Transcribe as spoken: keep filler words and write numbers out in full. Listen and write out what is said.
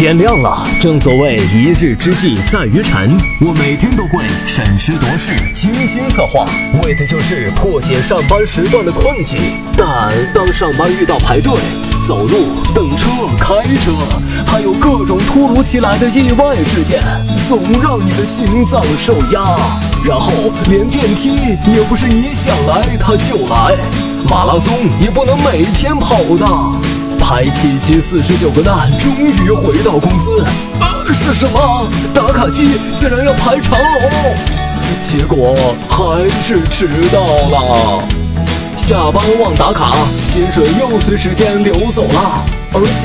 天亮了，正所谓一日之计在于晨，我每天都会审时度势，精心策划，为的就是破解上班时段的困局。但当上班遇到排队、走路、等车、开车，还有各种突如其来的意外事件，总让你的心脏受压。然后连电梯也不是你想来它就来，马拉松也不能每天跑的。排七七四十九个蛋，终于回到公司。呃，是什么？打卡机竟然要排长龙，结果还是迟到了。下班忘打卡，薪水又随时间流走了。而